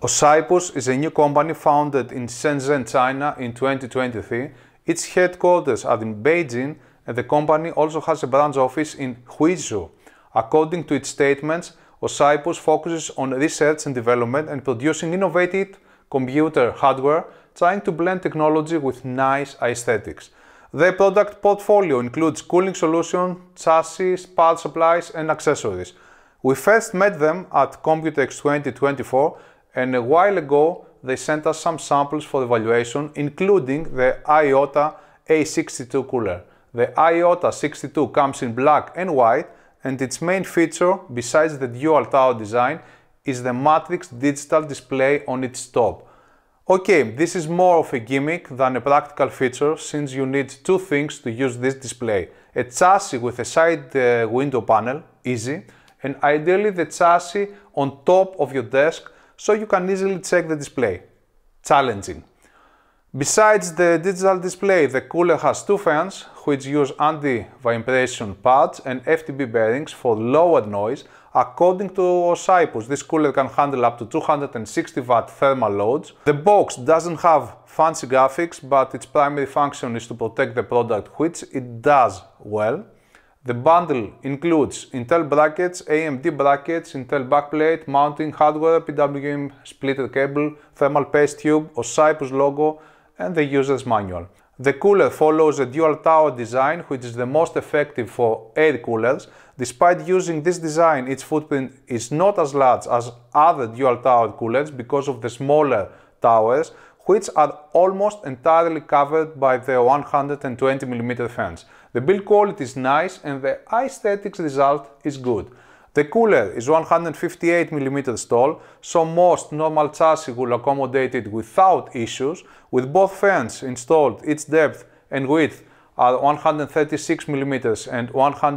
Ocypus is a new company founded in Shenzhen, China in 2023. Its headquarters are in Beijing and the company also has a branch office in Huizhou. According to its statements, Ocypus focuses on research and development and producing innovative computer hardware, trying to blend technology with nice aesthetics. Their product portfolio includes cooling solutions, chassis, power supplies and accessories. We first met them at Computex 2024 and a while ago they sent us some samples for evaluation, including the Iota A62 cooler. The Iota A62 comes in black and white, and its main feature, besides the dual tower design, is the matrix digital display on its top. Okay, this is more of a gimmick than a practical feature, since you need two things to use this display: a chassis with a side window panel, easy, and ideally the chassis on top of your desk so you can easily check the display. Challenging. Besides the digital display, the cooler has two fans which use anti-vibration pads and FTB bearings for lower noise. According to Ocypus, this cooler can handle up to 260 watt thermal loads. The box doesn't have fancy graphics, but its primary function is to protect the product, which it does well. The bundle includes Intel brackets, AMD brackets, Intel backplate, mounting hardware, PWM splitter cable, thermal paste tube, Ocypus logo, and the user's manual. The cooler follows a dual tower design, which is the most effective for air coolers. Despite using this design, its footprint is not as large as other dual tower coolers because of the smaller towers, which are almost entirely covered by the 120mm fans. The build quality is nice and the aesthetics result is good. The cooler is 158mm tall, so most normal chassis will accommodate it without issues. With both fans installed, its depth and width are 136mm and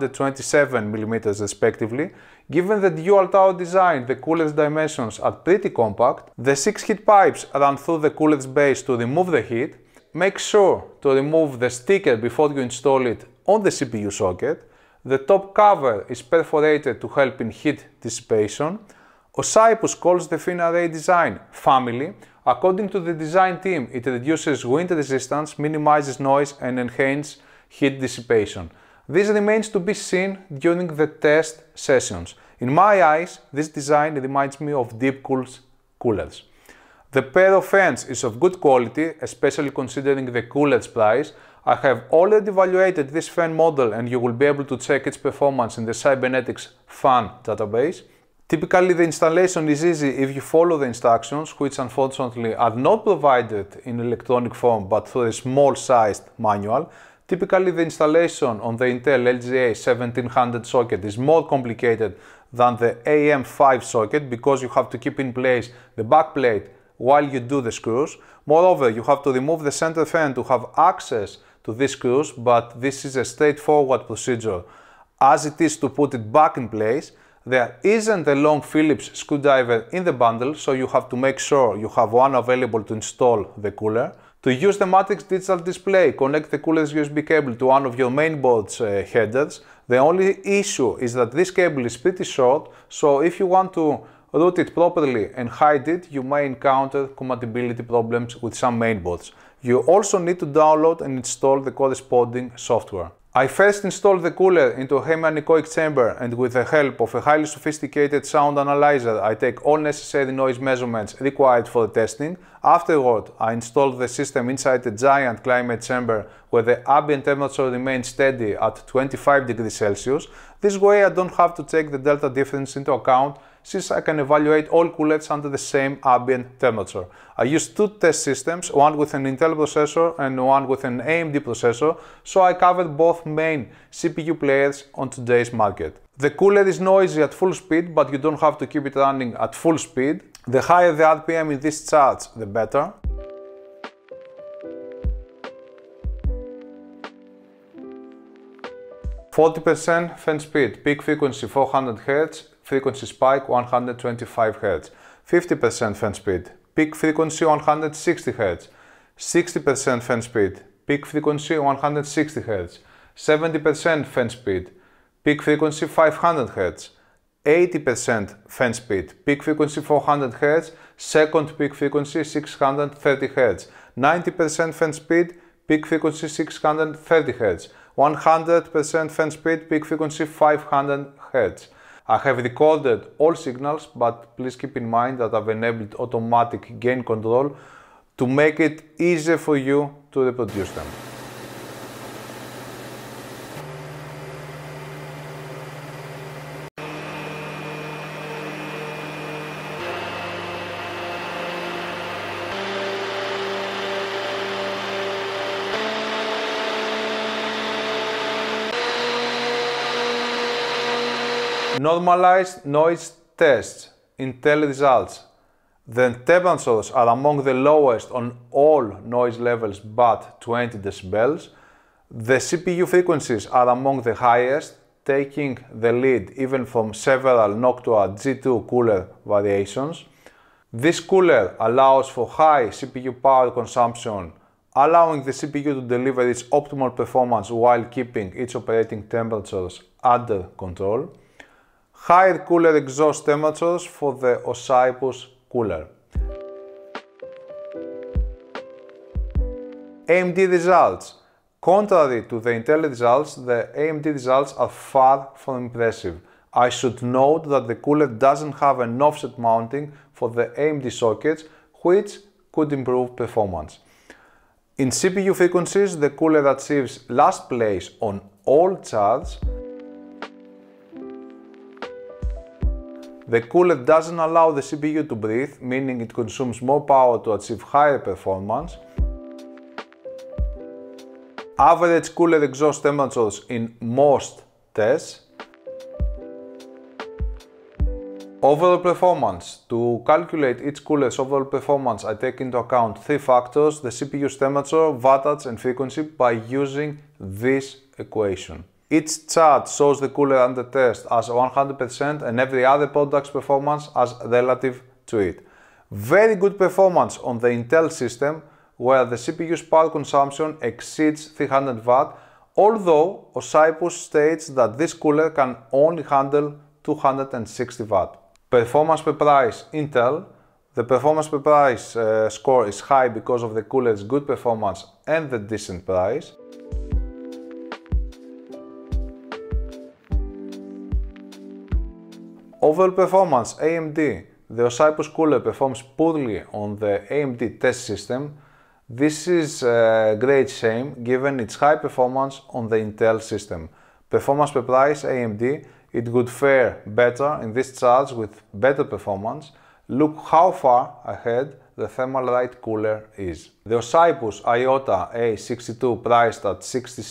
127mm respectively. Given the dual tower design, the cooler's dimensions are pretty compact. The 6 heat pipes run through the cooler's base to remove the heat. Make sure to remove the sticker before you install it on the CPU socket. The top cover is perforated to help in heat dissipation. Ocypus calls the fin array design family. According to the design team, it reduces wind resistance, minimizes noise and enhances heat dissipation. This remains to be seen during the test sessions. In my eyes, this design reminds me of Deepcool's coolers. The pair of fans is of good quality, especially considering the cooler's price. I have already evaluated this fan model and you will be able to check its performance in the Cybernetics fan database. Typically the installation is easy if you follow the instructions, which unfortunately are not provided in electronic form but through a small-sized manual. Typically the installation on the Intel LGA 1700 socket is more complicated than the AM5 socket because you have to keep in place the backplate while you do the screws. Moreover, you have to remove the center fan to have access to these screws, but this is a straightforward procedure. As it is to put it back in place, there isn't a long Phillips screwdriver in the bundle, so you have to make sure you have one available to install the cooler. To use the Matrix digital display, connect the cooler's USB cable to one of your mainboard's headers. The only issue is that this cable is pretty short, so if you want to route it properly and hide it, you may encounter compatibility problems with some mainboards. You also need to download and install the corresponding software. I first installed the cooler into a hemianechoic chamber, and with the help of a highly sophisticated sound analyzer, I take all necessary noise measurements required for the testing. Afterward, I installed the system inside a giant climate chamber where the ambient temperature remains steady at 25 degrees Celsius. This way I don't have to take the delta difference into account, since I can evaluate all coolers under the same ambient temperature. I used two test systems, one with an Intel processor and one with an AMD processor, so I covered both main CPU players on today's market. The cooler is noisy at full speed, but you don't have to keep it running at full speed. The higher the RPM in this chart, the better. %, fan speed, peak frequency 400 Hz, frequency spike 125 Hz. 50% fan speed, peak frequency 160 Hz. 60% fan speed, peak frequency 160 Hz. 70% fan speed, peak frequency 500 Hz. 80% fan speed, peak frequency 400 Hz, second peak frequency 630 Hz, 90% fan speed, peak frequency 630 Hz, 100% fan speed, peak frequency 500 Hz. I have recorded all signals, but please keep in mind that I've enabled automatic gain control to make it easier for you to reproduce them. Normalized noise tests, Intel results. The temperatures are among the lowest on all noise levels but 20 decibels. The CPU frequencies are among the highest, taking the lead even from several Noctua G2 cooler variations. This cooler allows for high CPU power consumption, allowing the CPU to deliver its optimal performance while keeping its operating temperatures under control. Higher cooler exhaust temperatures for the Ocypus cooler. AMD results. Contrary to the Intel results, the AMD results are far from impressive. I should note that the cooler doesn't have an offset mounting for the AMD sockets, which could improve performance. In CPU frequencies, the cooler achieves last place on all charts. The cooler doesn't allow the CPU to breathe, meaning it consumes more power to achieve higher performance. Average cooler exhaust temperatures in most tests. Overall performance. To calculate each cooler's overall performance, I take into account three factors: the CPU's temperature, wattage and frequency, by using this equation. Each chart shows the cooler under test as 100% and every other product's performance as relative to it. Very good performance on the Intel system, where the CPU's power consumption exceeds 300 Watt, although Ocypus states that this cooler can only handle 260 Watt. Performance per price, Intel. The performance per price score is high because of the cooler's good performance and the decent price. Overall performance, AMD. The Ocypus cooler performs poorly on the AMD test system. This is a great shame given its high performance on the Intel system. Performance per price, AMD. It would fare better in these charts with better performance. Look how far ahead the Thermalright cooler is. The Ocypus Iota A62 priced at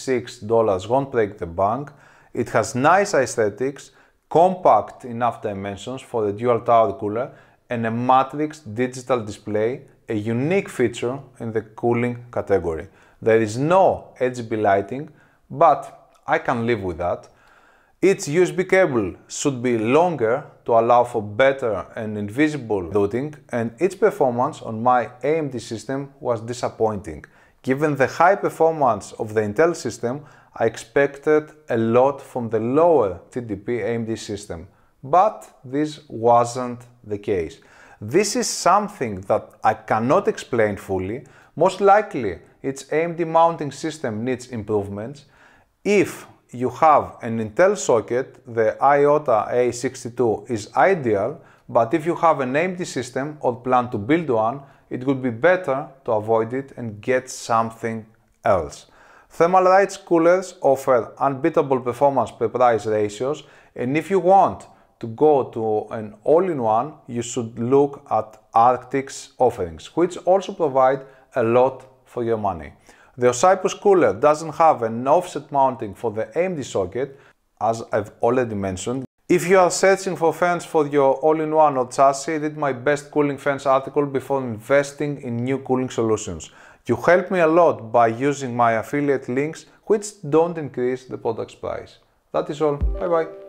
$66 won't break the bank. It has nice aesthetics, compact enough dimensions for the dual tower cooler, and a matrix digital display, a unique feature in the cooling category. There is no RGB lighting, but I can live with that. Its USB cable should be longer to allow for better and invisible routing, and its performance on my AMD system was disappointing. Given the high performance of the Intel system, I expected a lot from the lower TDP AMD system, but this wasn't the case. This is something that I cannot explain fully. Most likely, its AMD mounting system needs improvements. If you have an Intel socket, the Iota A62 is ideal, but if you have an AMD system or plan to build one, it would be better to avoid it and get something else. Thermalright's coolers offer unbeatable performance per price ratios, and if you want to go to an all-in-one, you should look at Arctic's offerings, which also provide a lot for your money. The Ocypus cooler doesn't have an offset mounting for the AMD socket, as I've already mentioned. If you are searching for fans for your all-in-one or chassis, read my best cooling fans article before investing in new cooling solutions. You help me a lot by using my affiliate links, which don't increase the product's price. That is all. Bye bye.